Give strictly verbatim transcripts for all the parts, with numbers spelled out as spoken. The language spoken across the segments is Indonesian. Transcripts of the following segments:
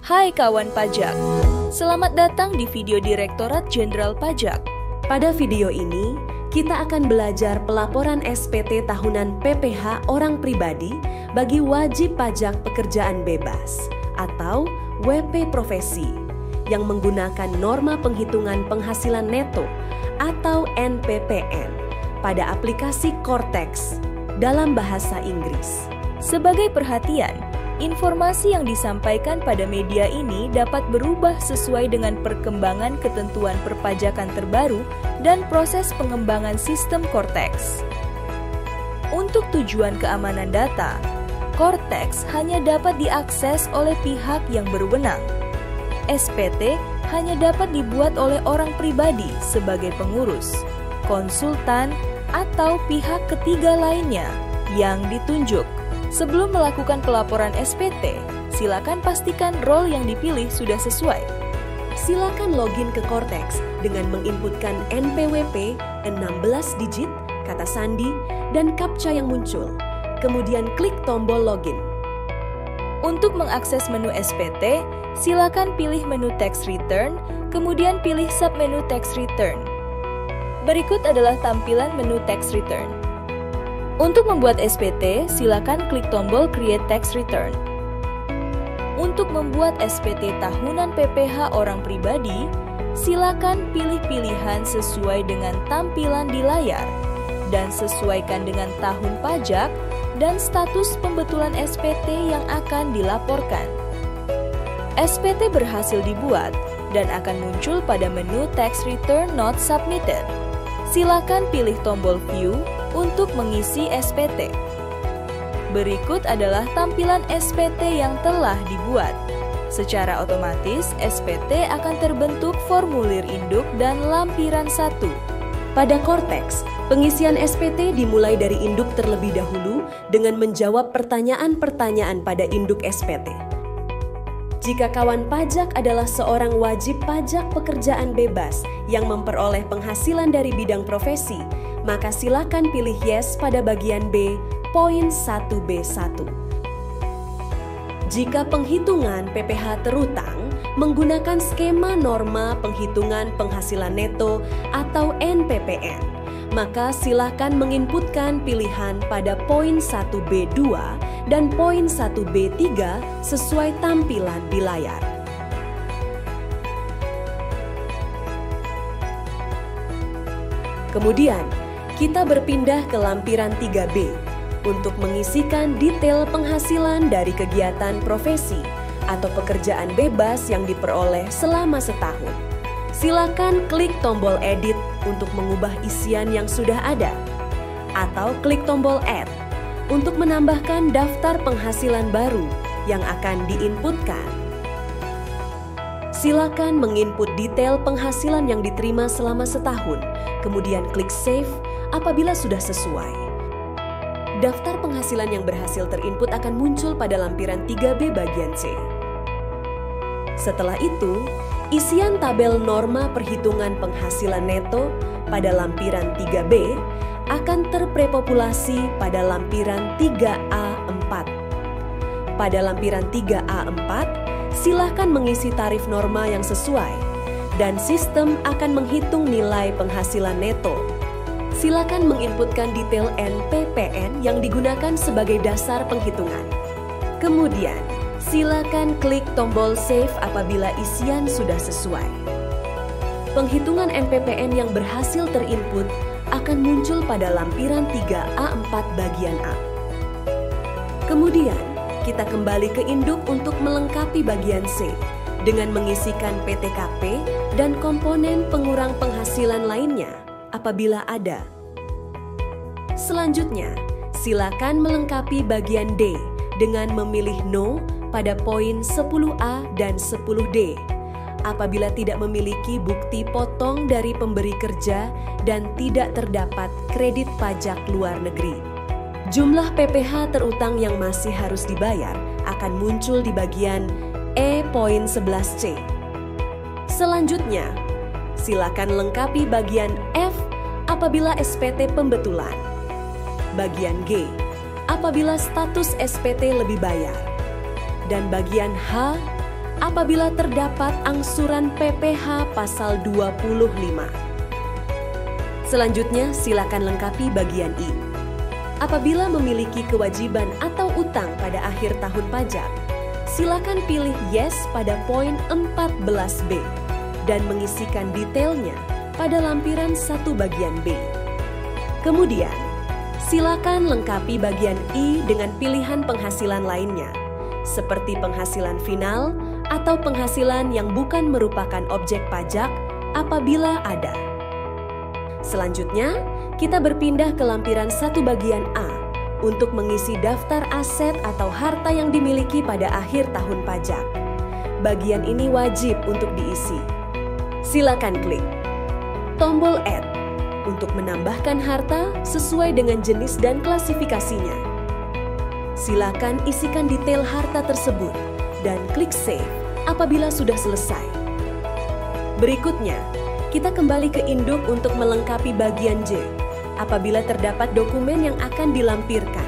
Hai kawan pajak, selamat datang di video Direktorat Jenderal Pajak. Pada video ini, kita akan belajar pelaporan S P T tahunan P P H orang pribadi bagi wajib pajak pekerjaan bebas atau W P profesi yang menggunakan norma penghitungan penghasilan neto atau N P P N pada aplikasi Cortex dalam bahasa Inggris. Sebagai perhatian, informasi yang disampaikan pada media ini dapat berubah sesuai dengan perkembangan ketentuan perpajakan terbaru dan proses pengembangan sistem Cortex. Untuk tujuan keamanan data, Cortex hanya dapat diakses oleh pihak yang berwenang. S P T hanya dapat dibuat oleh orang pribadi sebagai pengurus, konsultan, atau pihak ketiga lainnya yang ditunjuk. Sebelum melakukan pelaporan S P T, silakan pastikan role yang dipilih sudah sesuai. Silakan login ke Cortex dengan menginputkan N P W P enam belas digit, kata sandi, dan captcha yang muncul. Kemudian klik tombol login. Untuk mengakses menu S P T, silakan pilih menu Tax Return, kemudian pilih submenu Tax Return. Berikut adalah tampilan menu Tax Return. Untuk membuat S P T, silakan klik tombol Create Tax Return. Untuk membuat S P T tahunan P P H orang pribadi, silakan pilih pilihan sesuai dengan tampilan di layar dan sesuaikan dengan tahun pajak dan status pembetulan S P T yang akan dilaporkan. S P T berhasil dibuat dan akan muncul pada menu Tax Return Not Submitted. Silakan pilih tombol View untuk mengisi S P T. Berikut adalah tampilan S P T yang telah dibuat. Secara otomatis, S P T akan terbentuk formulir induk dan lampiran satu. Pada Cortex, pengisian S P T dimulai dari induk terlebih dahulu dengan menjawab pertanyaan-pertanyaan pada induk S P T. Jika kawan pajak adalah seorang wajib pajak pekerjaan bebas yang memperoleh penghasilan dari bidang profesi, maka silakan pilih Yes pada bagian B, poin satu B satu. Jika penghitungan P P H terutang menggunakan skema norma penghitungan penghasilan neto atau N P P N, maka silakan menginputkan pilihan pada poin satu B dua dan poin satu B tiga sesuai tampilan di layar. Kemudian, kita berpindah ke lampiran tiga B untuk mengisikan detail penghasilan dari kegiatan profesi atau pekerjaan bebas yang diperoleh selama setahun. Silakan klik tombol Edit untuk mengubah isian yang sudah ada, atau klik tombol Add untuk menambahkan daftar penghasilan baru yang akan diinputkan. Silakan menginput detail penghasilan yang diterima selama setahun, kemudian klik Save apabila sudah sesuai. Daftar penghasilan yang berhasil terinput akan muncul pada lampiran tiga B bagian C. Setelah itu, isian tabel norma perhitungan penghasilan neto pada lampiran tiga B akan terprepopulasi pada lampiran tiga A empat. Pada lampiran tiga A empat, silakan mengisi tarif norma yang sesuai dan sistem akan menghitung nilai penghasilan neto. Silakan menginputkan detail N P P N yang digunakan sebagai dasar penghitungan. Kemudian, silakan klik tombol Save apabila isian sudah sesuai. Penghitungan N P P N yang berhasil terinput akan muncul pada lampiran tiga A empat bagian A. Kemudian, kita kembali ke induk untuk melengkapi bagian C dengan mengisikan P T K P dan komponen pengurang penghasilan lainnya apabila ada. Selanjutnya, silakan melengkapi bagian D dengan memilih No pada poin sepuluh A dan sepuluh D apabila tidak memiliki bukti potong dari pemberi kerja dan tidak terdapat kredit pajak luar negeri. Jumlah P P H terutang yang masih harus dibayar akan muncul di bagian E poin sebelas C. Selanjutnya, silakan lengkapi bagian F apabila S P T pembetulan, bagian G apabila status S P T lebih bayar, dan bagian H apabila terdapat angsuran P P H pasal dua puluh lima. Selanjutnya, silakan lengkapi bagian I. Apabila memiliki kewajiban atau utang pada akhir tahun pajak, silakan pilih Yes pada poin empat belas B dan mengisikan detailnya pada lampiran satu bagian B. Kemudian, silakan lengkapi bagian I dengan pilihan penghasilan lainnya, seperti penghasilan final atau penghasilan yang bukan merupakan objek pajak apabila ada. Selanjutnya, kita berpindah ke lampiran satu bagian A untuk mengisi daftar aset atau harta yang dimiliki pada akhir tahun pajak. Bagian ini wajib untuk diisi. Silakan klik tombol Add untuk menambahkan harta sesuai dengan jenis dan klasifikasinya. Silakan isikan detail harta tersebut dan klik Save apabila sudah selesai. Berikutnya, kita kembali ke induk untuk melengkapi bagian J apabila terdapat dokumen yang akan dilampirkan.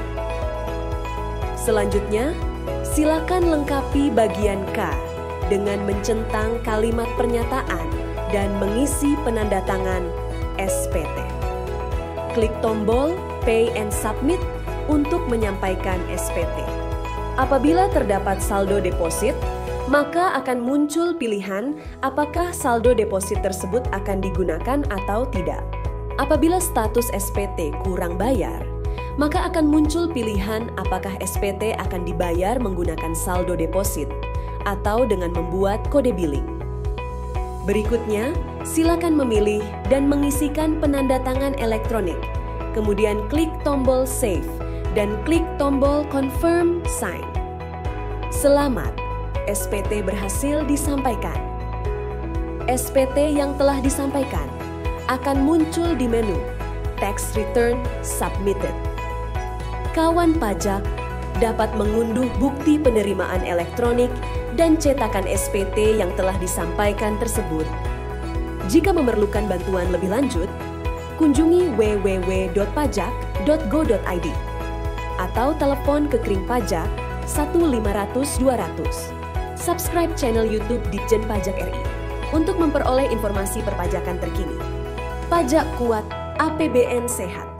Selanjutnya, silakan lengkapi bagian K dengan mencentang kalimat pernyataan dan mengisi penandatangan S P T. Klik tombol Pay and Submit untuk menyampaikan S P T. Apabila terdapat saldo deposit, maka akan muncul pilihan apakah saldo deposit tersebut akan digunakan atau tidak. Apabila status S P T kurang bayar, maka akan muncul pilihan apakah S P T akan dibayar menggunakan saldo deposit atau dengan membuat kode billing. Berikutnya, silakan memilih dan mengisikan penandatangan elektronik. Kemudian klik tombol Save dan klik tombol Confirm Sign. Selamat, S P T berhasil disampaikan. S P T yang telah disampaikan akan muncul di menu Tax Return Submitted. Kawan pajak dapat mengunduh bukti penerimaan elektronik dan cetakan S P T yang telah disampaikan tersebut. Jika memerlukan bantuan lebih lanjut, kunjungi w w w dot pajak dot go dot i d atau telepon ke Kering Pajak satu lima ratus dua ratus. Subscribe channel YouTube Ditjen Pajak R I untuk memperoleh informasi perpajakan terkini. Pajak kuat, A P B N sehat.